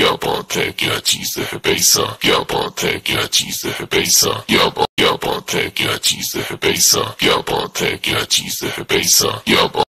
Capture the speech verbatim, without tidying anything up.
要把太惊钱在黑背上，要把太惊钱在黑背上，要把要把太惊钱在黑背上，要把太惊钱在黑背上，要把。